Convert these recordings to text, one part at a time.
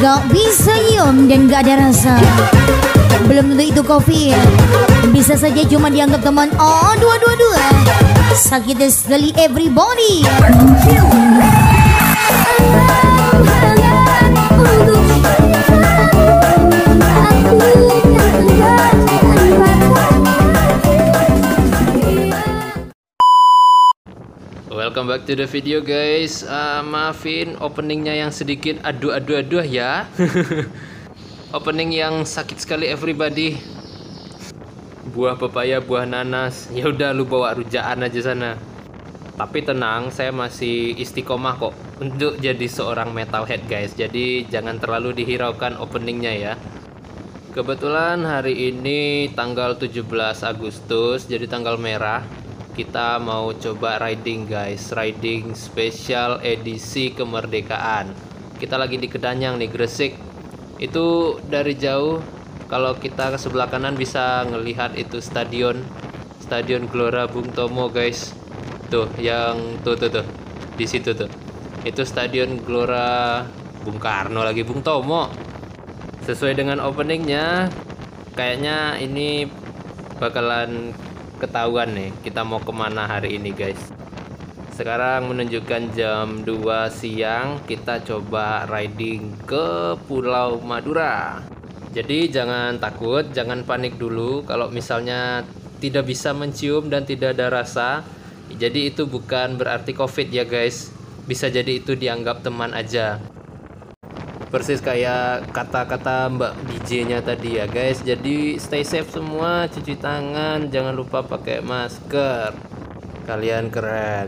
Gak bisa nyium dan gak ada rasa. Belum tentu itu COVID. Bisa saja cuma dianggap teman. Oh, dua. Sakit sekali everybody. Welcome back to the video guys. Maafin openingnya yang sedikit aduh ya. Opening yang sakit sekali everybody. Buah pepaya, buah nanas. Ya udah lu bawa rujaan aja sana. Tapi tenang, saya masih istiqomah kok untuk jadi seorang metalhead guys. Jadi jangan terlalu dihiraukan openingnya ya. Kebetulan hari ini tanggal 17 Agustus, jadi tanggal merah. Kita mau coba riding guys, riding spesial edisi kemerdekaan. Kita lagi di Kedanyang nih, Gresik. Itu dari jauh, kalau kita ke sebelah kanan bisa ngelihat itu stadion Gelora Bung Tomo guys. Tuh, yang tuh di situ tuh. Itu stadion Gelora Bung Karno lagi, Bung Tomo. Sesuai dengan openingnya, kayaknya ini bakalan ketahuan nih kita mau kemana hari ini guys. Sekarang menunjukkan jam 2 siang. Kita coba riding ke Pulau Madura. Jadi jangan takut, jangan panik dulu kalau misalnya tidak bisa mencium dan tidak ada rasa. Jadi itu bukan berarti COVID ya guys. Bisa jadi itu dianggap teman aja. Persis kayak kata-kata Mbak DJ-nya tadi ya guys. Jadi stay safe semua, cuci tangan, jangan lupa pakai masker. Kalian keren.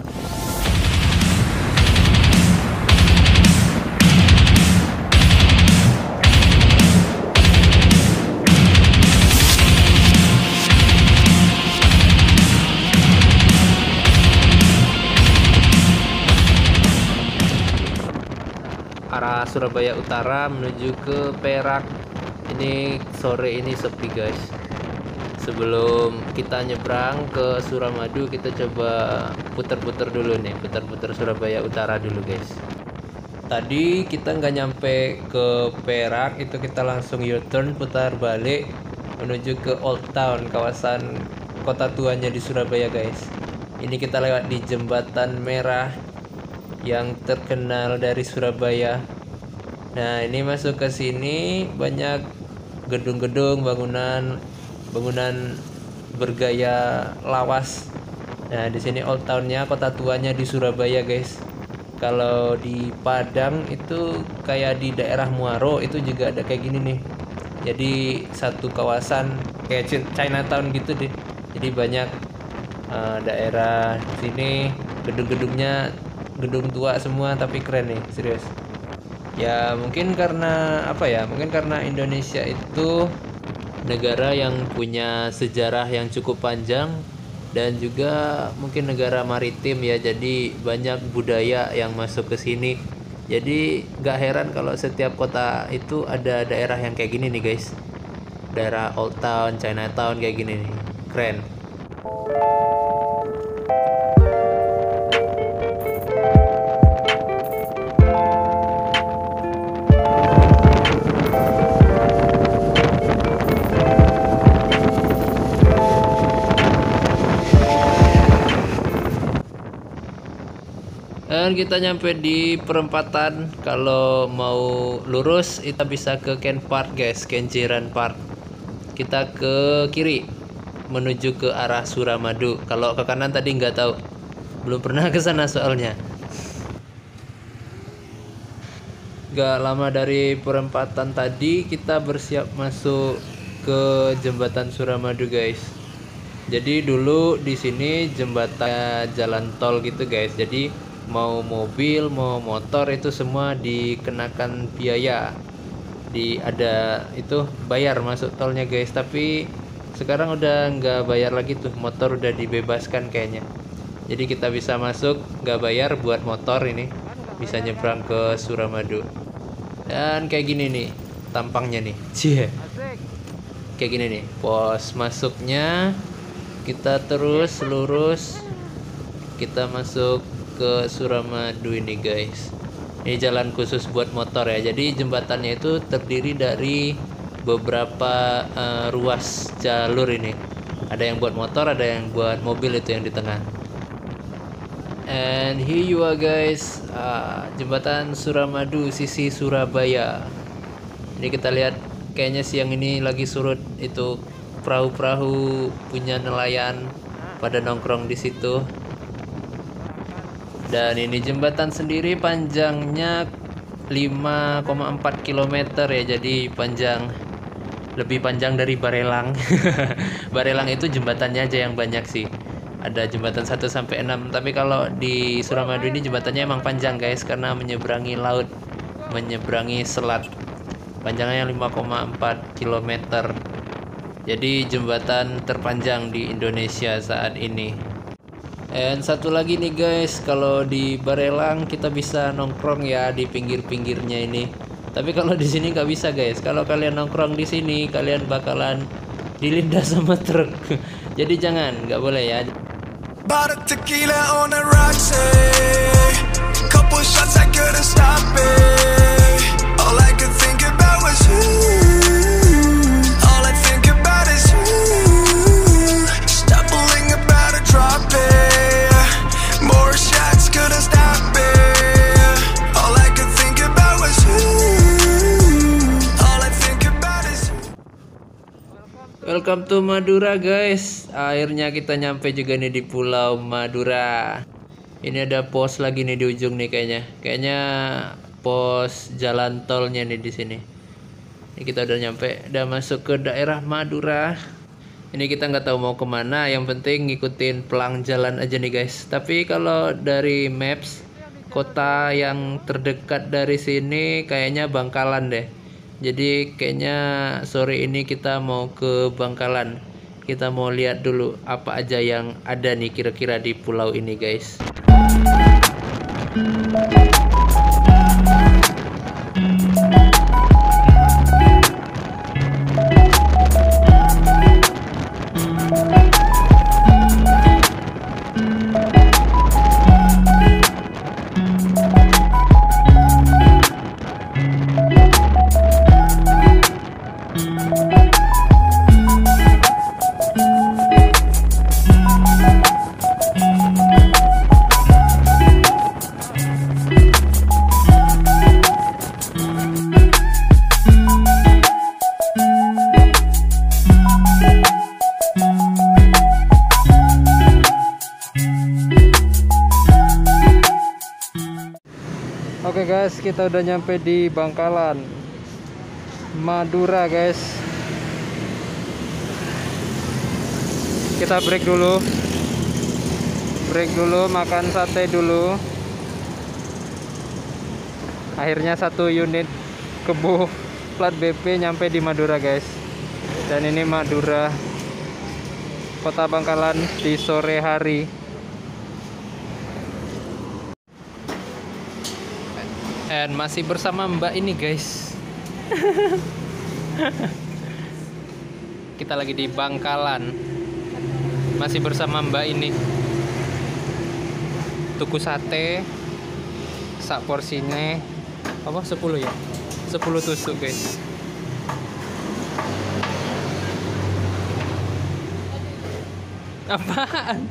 Arah Surabaya Utara menuju ke Perak. Ini sore ini sepi guys. Sebelum kita nyebrang ke Suramadu, kita coba puter-puter dulu nih, puter-puter Surabaya Utara dulu guys. Tadi kita nggak nyampe ke Perak, itu kita langsung U-turn, putar balik menuju ke Old Town, kawasan kota tuanya di Surabaya guys. Ini kita lewat di Jembatan Merah yang terkenal dari Surabaya. Nah, ini masuk ke sini banyak gedung-gedung, bangunan bergaya lawas. Nah, di sini Old Town-nya, kota tuanya di Surabaya, guys. Kalau di Padang itu kayak di daerah Muaro itu juga ada kayak gini nih. Jadi satu kawasan kayak Chinatown gitu deh. Jadi banyak daerah sini gedung-gedungnya gedung tua semua tapi keren nih, serius. Ya mungkin karena apa ya, mungkin karena Indonesia itu negara yang punya sejarah yang cukup panjang dan juga mungkin negara maritim ya, jadi banyak budaya yang masuk ke sini. Jadi gak heran kalau setiap kota itu ada daerah yang kayak gini nih guys. Daerah Old Town, Chinatown kayak gini nih, keren. Dan kita nyampe di perempatan. Kalau mau lurus kita bisa ke Ken Park guys, Kenjeran Park. Kita ke kiri menuju ke arah Suramadu. Kalau ke kanan tadi nggak tahu, belum pernah ke sana soalnya. Gak lama dari perempatan tadi kita bersiap masuk ke jembatan Suramadu guys. Jadi dulu di sini jembatan jalan tol gitu guys. Jadi mau mobil mau motor itu semua dikenakan biaya, ada itu bayar masuk tolnya guys. Tapi sekarang udah nggak bayar lagi tuh, motor udah dibebaskan kayaknya. Jadi kita bisa masuk nggak bayar buat motor, ini bisa nyebrang ke Suramadu. Dan kayak gini nih tampangnya nih, cie, kayak gini nih pos masuknya. Kita terus lurus, kita masuk ke Suramadu ini guys. Ini jalan khusus buat motor ya. Jadi jembatannya itu terdiri dari beberapa ruas jalur ini. Ada yang buat motor, ada yang buat mobil, itu yang di tengah. And here you are guys, jembatan Suramadu sisi Surabaya. Ini kita lihat kayaknya siang ini lagi surut, itu perahu-perahu punya nelayan pada nongkrong di situ. Dan ini jembatan sendiri panjangnya 5,4 km ya, jadi lebih panjang dari Barelang. Barelang itu jembatannya aja yang banyak sih. Ada jembatan 1 sampai 6, tapi kalau di Suramadu ini jembatannya emang panjang guys, karena menyeberangi laut, menyeberangi selat. Panjangnya 5,4 km. Jadi jembatan terpanjang di Indonesia saat ini. Dan satu lagi nih guys, kalau di Barelang kita bisa nongkrong ya di pinggir-pinggirnya ini. Tapi kalau di sini nggak bisa guys. Kalau kalian nongkrong di sini, kalian bakalan dilindas sama truk. Jadi jangan, nggak boleh ya. Bought a tequila on the rocks, couple shots I couldn't stop it. All I could think about was you. All I think about is you. Stumbling about to drop it. More shots couldn't stop it. All I could think about was you. All I think about is you. Welcome to Madura guys. Akhirnya kita nyampe juga nih di Pulau Madura. Ini ada pos lagi nih di ujung nih kayaknya. Kayaknya pos jalan tolnya nih di sini. Ini kita udah nyampe, udah masuk ke daerah Madura. Ini kita nggak tahu mau kemana. Yang penting ngikutin pelang jalan aja nih guys. Tapi kalau dari maps, kota yang terdekat dari sini kayaknya Bangkalan deh. Jadi kayaknya sore ini kita mau ke Bangkalan. Kita mau lihat dulu apa aja yang ada nih kira-kira di pulau ini guys. Oke guys, kita udah nyampe di Bangkalan Madura guys. Kita break dulu, makan sate dulu. Akhirnya 1 unit kebo plat BP nyampe di Madura guys. Dan ini Madura, kota Bangkalan di sore hari. Dan masih bersama Mbak ini guys. Kita lagi di Bangkalan, masih bersama Mbak ini. Tuku sate sak porsinya apa 10 ya, 10 tusuk guys. Apaan?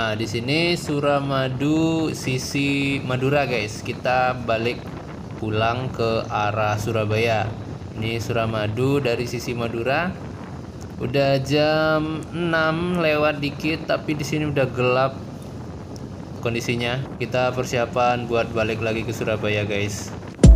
Nah, di sini Suramadu sisi Madura guys. Kita balik pulang ke arah Surabaya. Ini Suramadu dari sisi Madura. Udah jam 6 lewat dikit, tapi di sini udah gelap kondisinya. Kita persiapan buat balik lagi ke Surabaya guys.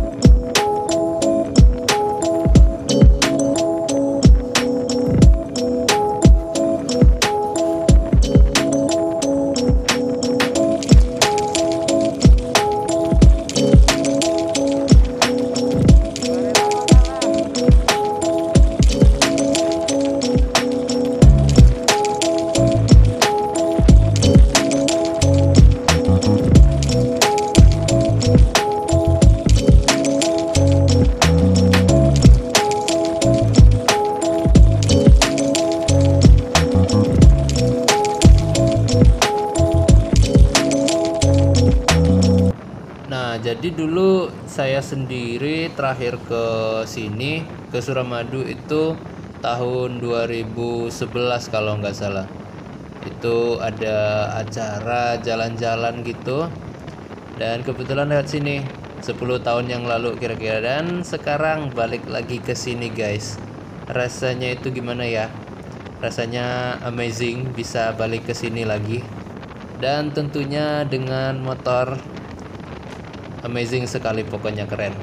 Jadi dulu saya sendiri terakhir ke sini, ke Suramadu itu tahun 2011 kalau nggak salah. Itu ada acara jalan-jalan gitu, dan kebetulan lewat sini 10 tahun yang lalu kira-kira, dan sekarang balik lagi ke sini guys. Rasanya itu gimana ya? Rasanya amazing bisa balik ke sini lagi, dan tentunya dengan motor amazing sekali, pokoknya keren.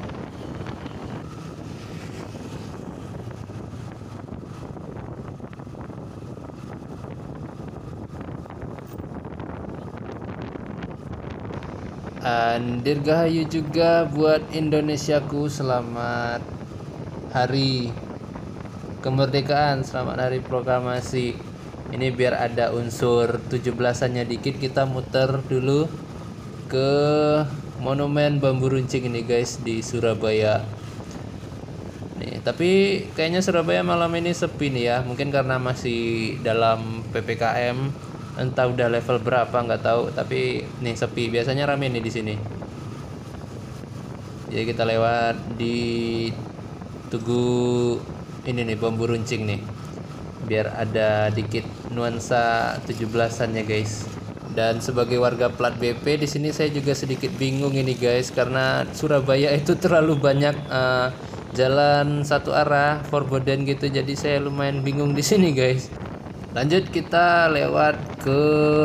Dirgahayu juga buat Indonesiaku. Selamat hari kemerdekaan, selamat hari proklamasi. Ini biar ada unsur 17-annya dikit, kita muter dulu ke Monumen Bambu Runcing ini guys di Surabaya. Nih, tapi kayaknya Surabaya malam ini sepi nih ya. Mungkin karena masih dalam PPKM, entah udah level berapa nggak tahu. Tapi nih sepi. Biasanya rame nih di sini. Jadi kita lewat di Tugu ini nih, Bambu Runcing nih. Biar ada dikit nuansa 17-annya guys. Dan sebagai warga plat BP di sini saya juga sedikit bingung ini guys, karena Surabaya itu terlalu banyak jalan satu arah, forbidden gitu. Jadi saya lumayan bingung di sini guys. Lanjut kita lewat ke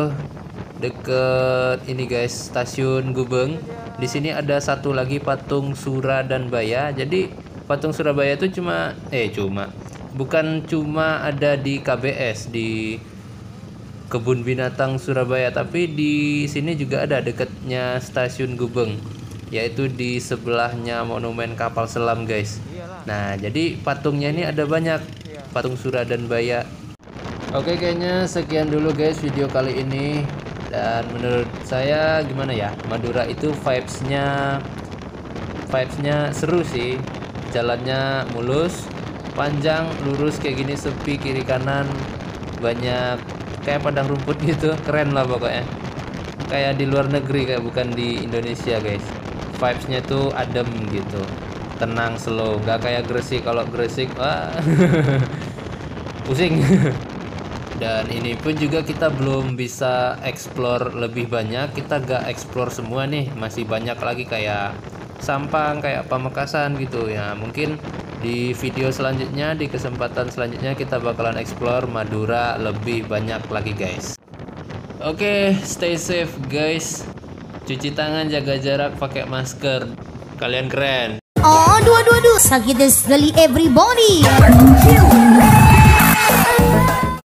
deket ini guys, Stasiun Gubeng. Di sini ada satu lagi patung Sura dan Baya. Jadi patung Surabaya itu bukan cuma ada di KBS, di Kebun Binatang Surabaya, tapi di sini juga ada dekatnya Stasiun Gubeng, yaitu di sebelahnya Monumen Kapal Selam guys. Nah, jadi patungnya ini ada banyak, patung Sura dan Baya. Oke, kayaknya sekian dulu guys video kali ini. Dan menurut saya gimana ya, Madura itu vibesnya seru sih. Jalannya mulus, panjang, lurus kayak gini, sepi kiri kanan, banyak kayak padang rumput gitu, keren lah pokoknya. Kayak di luar negeri, kayak bukan di Indonesia guys. Vibesnya tuh adem gitu, tenang, slow, nggak kayak Gresik. Kalau Gresik wah pusing. Dan ini pun juga kita belum bisa explore lebih banyak, kita gak explore semua nih, masih banyak lagi kayak Sampang, kayak Pamekasan gitu ya. Mungkin di video selanjutnya, di kesempatan selanjutnya kita bakalan explore Madura lebih banyak lagi guys. Oke, stay safe guys. Cuci tangan, jaga jarak, pakai masker. Kalian keren. Aduh, sakit sekali everybody.